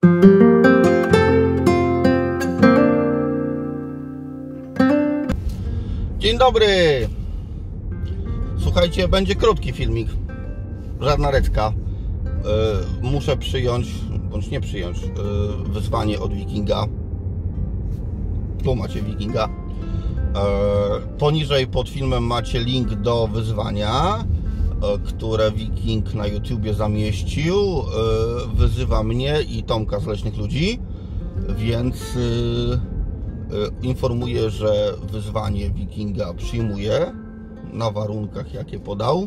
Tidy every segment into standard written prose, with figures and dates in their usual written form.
Dzień dobry. Słuchajcie, będzie krótki filmik. Żadna recka. Muszę przyjąć, bądź nie przyjąć, wyzwanie od Wikinga. Tu macie Wikinga. Poniżej pod filmem macie link do wyzwania, które Wiking na YouTubie zamieścił. Wyzywa mnie i Tomka z Leśnych Ludzi, więc informuję, że wyzwanie Wikinga przyjmuje na warunkach, jakie podał,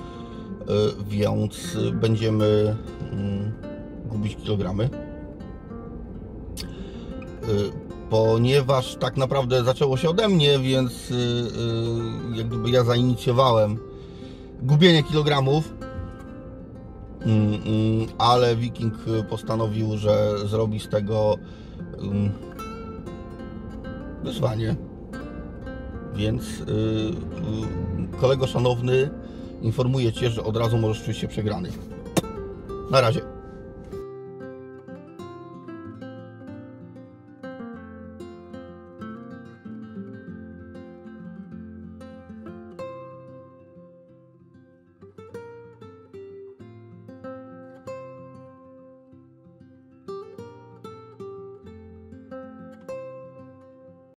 więc będziemy gubić kilogramy. Ponieważ tak naprawdę zaczęło się ode mnie, więc jak gdyby ja zainicjowałem gubienie kilogramów, ale Wiking postanowił, że zrobi z tego wyzwanie. Więc kolego szanowny, informuję Cię, że od razu możesz czuć się przegrany. Na razie.